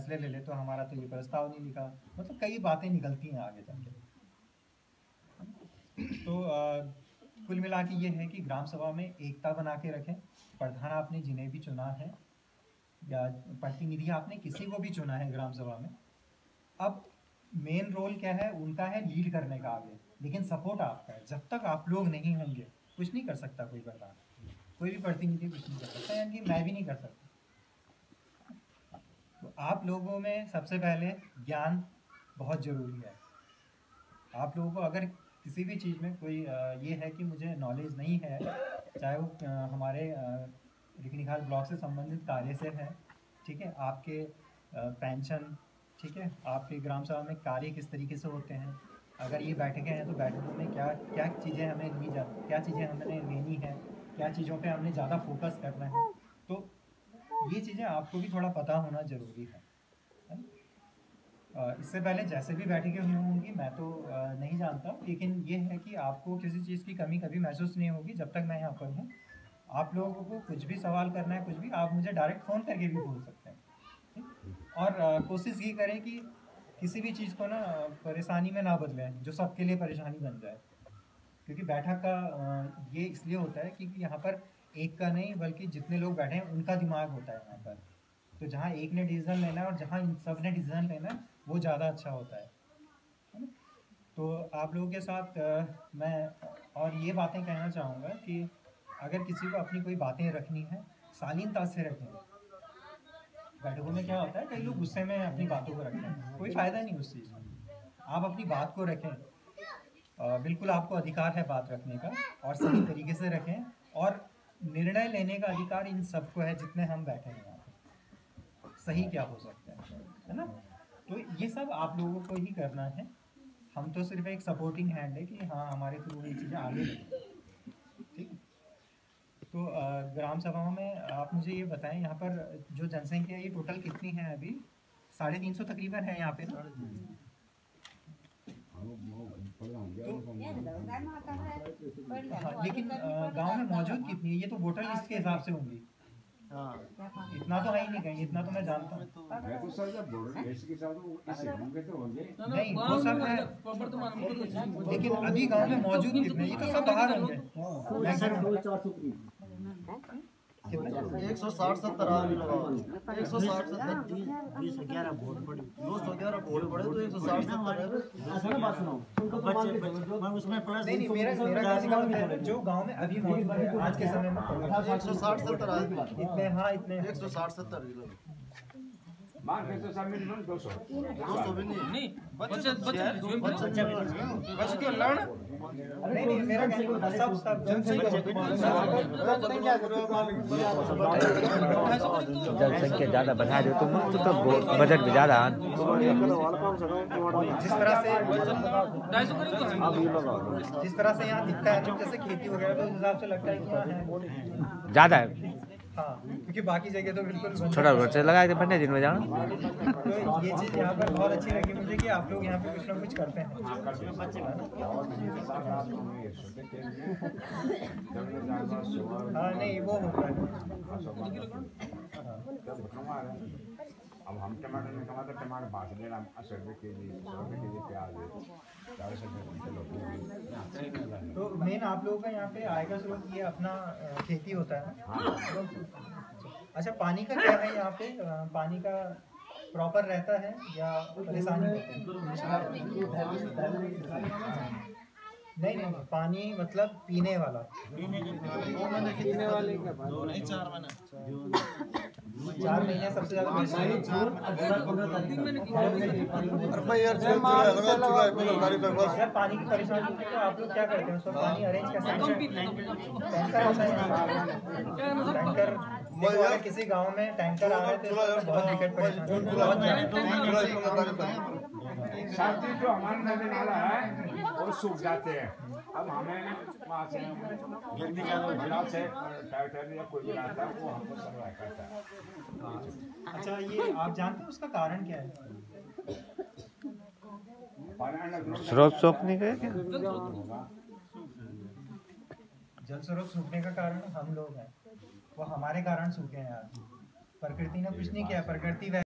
फैसले ले ले तो हमारा तो ये प्रस्ताव नहीं लिखा, मतलब कई बातें निकलती हैं आगे जाके। तो कुल मिला के ये है कि ग्राम सभा में एकता बना के रखें। प्रधान आपने जिन्हें भी चुना है या प्रतिनिधि आपने किसी को भी चुना है ग्राम सभा में, अब मेन रोल क्या है उनका, है लीड करने का आगे, लेकिन सपोर्ट आपका है। जब तक आप लोग नहीं होंगे कुछ नहीं कर सकता कोई प्रधान, कोई भी प्रतिनिधि कुछ नहीं कर सकता, यानी मैं भी नहीं कर सकता। तो आप लोगों में सबसे पहले ज्ञान बहुत ज़रूरी है। आप लोगों को अगर किसी भी चीज़ में कोई ये है कि मुझे नॉलेज नहीं है, चाहे वो हमारे रिखणीखाल ब्लॉक से संबंधित कार्य से है, ठीक है, आपके पेंशन, ठीक है, आपके ग्राम सभा में कार्य किस तरीके से होते हैं, अगर ये बैठकें हैं तो बैठकों में क्या क्या चीज़ें हमें ली जाती, क्या चीज़ें हमें लेनी है, क्या चीज़ों पे हमने ज़्यादा फोकस करना है, तो ये चीज़ें आपको भी थोड़ा पता होना ज़रूरी है। इससे पहले जैसे भी बैठकें हुई होंगी मैं तो नहीं जानता, लेकिन ये है कि आपको किसी चीज़ की कमी कभी महसूस नहीं होगी जब तक मैं यहाँ पर हूँ। आप लोगों को कुछ भी सवाल करना है, कुछ भी, आप मुझे डायरेक्ट फ़ोन करके भी बोल सकते हैं, ठीक? और कोशिश ये करें कि किसी भी चीज़ को ना परेशानी में ना बदलें जो सबके लिए परेशानी बन जाए, क्योंकि बैठक का ये इसलिए होता है क्योंकि यहाँ पर एक का नहीं बल्कि जितने लोग बैठे हैं उनका दिमाग होता है यहाँ पर। तो जहाँ एक ने डिसीजन लेना है और जहाँ इन सब ने डिसीजन लेना है वो ज़्यादा अच्छा होता है ना? तो आप लोगों के साथ मैं और ये बातें कहना चाहूँगा कि अगर किसी को अपनी कोई बातें रखनी है शालीनता से रखें। बैठकों में क्या होता है, कई लोग गुस्से में अपनी बातों को रखते हैं, कोई फ़ायदा नहीं उस चीज़ में। आप अपनी बात को रखें, बिल्कुल आपको अधिकार है बात रखने का, और सही तरीके से रखें, और निर्णय लेने का अधिकार इन सबको है जितने हम बैठे हैं यहाँ पे, सही क्या हो सकता है ना? तो ये सब आप लोगों को ही करना है, हम तो सिर्फ एक सपोर्टिंग हैंड है कि हाँ हमारे थ्रू ये चीज़ें आगे बढ़ें, ठीक। तो ग्राम सभाओं में आप मुझे ये बताएं, यहाँ पर जो जनसंख्या ये टोटल कितनी है अभी? 350 तकरीबन है यहाँ पे ना? हाँ, लेकिन गांव में मौजूद कितनी है ये तो वोटर लिस्ट के हिसाब से होंगी। इतना तो है ही नहीं कहीं, इतना तो मैं जानता हूँ। नहीं वो सब है, लेकिन अभी गांव में मौजूद कितने, ये तो सब बाहर होंगे। 160-70 आदमी लगा, 160-70 211 वोट पड़े, 211 वोट पड़े तो 160-70 उसमें प्लस नहीं, मेरा जो गांव में अभी मौजूद है आज के समय में 160-70 आदमी इतने, हाँ इतने 160-70 मान के तो सब मिनिमम 200 भी नहीं, बच्चे क्यों लाना? नहीं मेरा सब जनसंख्या ज़्यादा बढ़ा दो तुम तो बजट भी ज़्यादा। जिस तरह से यहाँ दिखता है, जैसे खेती वगैरह तो उस हिसाब से लगता है कि ज़्यादा है, हाँ, क्योंकि बाकी जगह तो बिल्कुल छोटा बच्चे लगाए थे पन्ने दिन में जाना। तो ये चीज़ यहाँ पर बहुत अच्छी लगी मुझे कि आप लोग यहाँ पे कुछ ना कुछ करते हैं। हाँ नहीं वो होता है। अब हम टमाटर में कमाते, टमाटर बांट देना 80 रुपये केजी, 100 रुपये केजी प्याज है, 40 रुपये किलो। तो मेन आप लोगों का यहाँ पे आय का स्रोत ये अपना खेती होता है। तो अच्छा, पानी का क्या है यहाँ पे? पानी का प्रॉपर रहता है या परेशानी होती है? नहीं पानी मतलब पीने वाला, पीने वाले का 4 महीने सबसे ज़्यादा पानी की परेशानी होती है तो आप लोग क्या करते हैं उसको? पानी अरेंज कैसे टैंकर टैंकर किसी गांव में टैंकर आ रहे थे, बहुत विकेट साथी जो हमारे नदी नाला है वो सूख जाते हैं। अब हमें वहाँ से जिला से ट्रैक्टर या कोई भी आता है वो हमको सर्वाइव करता है। अच्छा, ये आप जानते हैं उसका कारण क्या है? स्रोत सूखने का क्या? जल स्रोत सूखने का कारण हम लोग हैं, वो हमारे कारण सूखे हैं आज। प्रकृति ने कुछ नहीं किया, प्रकृति